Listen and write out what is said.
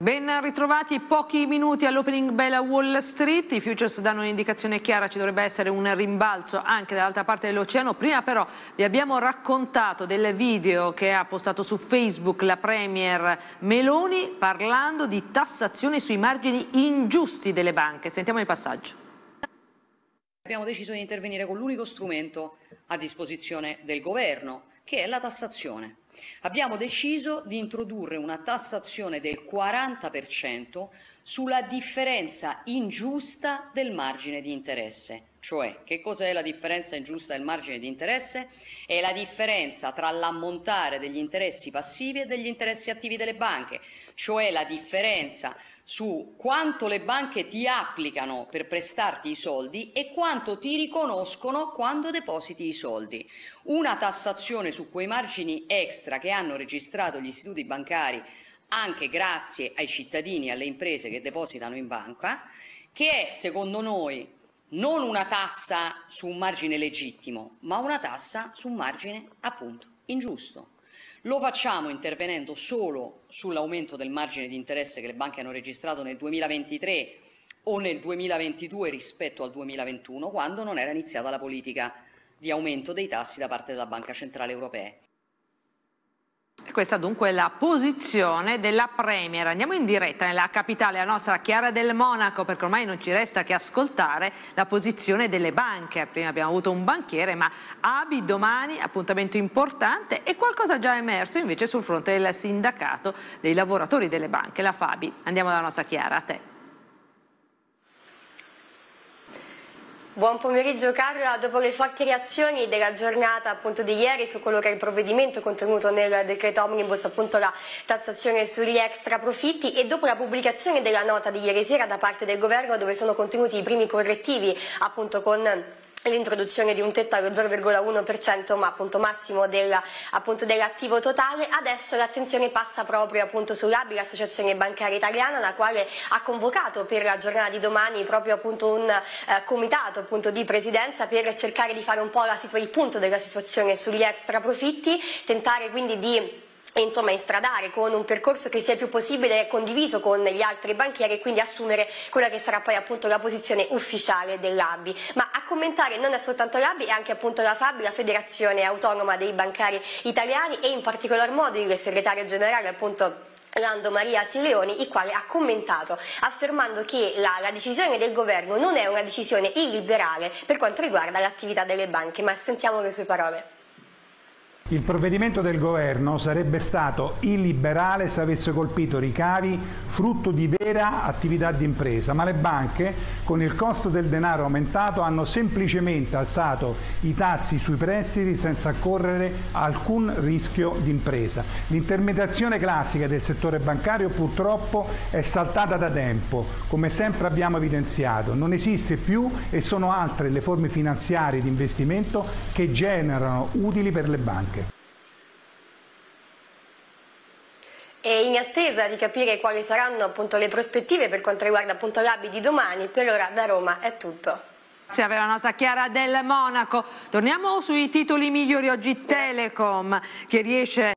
Ben ritrovati, pochi minuti all'opening bell a Wall Street, i futures danno un'indicazione chiara, ci dovrebbe essere un rimbalzo anche dall'altra parte dell'oceano. Prima però vi abbiamo raccontato del video che ha postato su Facebook la Premier Meloni parlando di tassazione sui margini ingiusti delle banche. Sentiamo il passaggio. Abbiamo deciso di intervenire con l'unico strumento a disposizione del governo, che è la tassazione. Abbiamo deciso di introdurre una tassazione del 40% sulla differenza ingiusta del margine di interesse. Cioè, che cos'è la differenza ingiusta del margine di interesse? È la differenza tra l'ammontare degli interessi passivi e degli interessi attivi delle banche, cioè la differenza su quanto le banche ti applicano per prestarti i soldi e quanto ti riconoscono quando depositi i soldi. Una tassazione su quei margini extra che hanno registrato gli istituti bancari anche grazie ai cittadini e alle imprese che depositano in banca, che è secondo noi non una tassa su un margine legittimo, ma una tassa su un margine appunto ingiusto. Lo facciamo intervenendo solo sull'aumento del margine di interesse che le banche hanno registrato nel 2023 o nel 2022 rispetto al 2021, quando non era iniziata la politica di aumento dei tassi da parte della Banca Centrale Europea. Questa dunque è la posizione della Premier. Andiamo in diretta nella capitale, la nostra Chiara del Monaco, perché ormai non ci resta che ascoltare la posizione delle banche. Prima abbiamo avuto un banchiere, ma ABI domani, appuntamento importante, e qualcosa già emerso invece sul fronte del sindacato dei lavoratori delle banche, la FABI. Andiamo dalla nostra Chiara, a te. Buon pomeriggio Carla, dopo le forti reazioni della giornata appunto di ieri su quello che è il provvedimento contenuto nel decreto omnibus, appunto la tassazione sugli extra profitti, e dopo la pubblicazione della nota di ieri sera da parte del governo dove sono contenuti i primi correttivi appunto con l'introduzione di un tetto allo 0,1% ma appunto massimo dell'attivo totale, adesso l'attenzione passa proprio appunto sull'ABI, l'Associazione Bancaria Italiana, la quale ha convocato per la giornata di domani proprio appunto un comitato appunto di presidenza per cercare di fare un po' il punto della situazione sugli extra profitti, tentare quindi di instradare con un percorso che sia il più possibile condiviso con gli altri banchieri e quindi assumere quella che sarà poi appunto la posizione ufficiale dell'ABI. Ma a commentare non è soltanto l'ABI, è anche appunto la FABI, la Federazione Autonoma dei Bancari Italiani, e in particolar modo il segretario generale appunto Lando Maria Sileoni, il quale ha commentato affermando che la decisione del governo non è una decisione illiberale per quanto riguarda l'attività delle banche, ma sentiamo le sue parole. Il provvedimento del governo sarebbe stato illiberale se avesse colpito ricavi frutto di vera attività di impresa, ma le banche, con il costo del denaro aumentato, hanno semplicemente alzato i tassi sui prestiti senza correre alcun rischio di impresa. L'intermediazione classica del settore bancario purtroppo è saltata da tempo, come sempre abbiamo evidenziato, non esiste più e sono altre le forme finanziarie di investimento che generano utili per le banche. E in attesa di capire quali saranno appunto le prospettive per quanto riguarda appunto l'ABI di domani, per ora da Roma è tutto. Grazie per la nostra Chiara del Monaco. Torniamo sui titoli migliori oggi. Telecom che riesce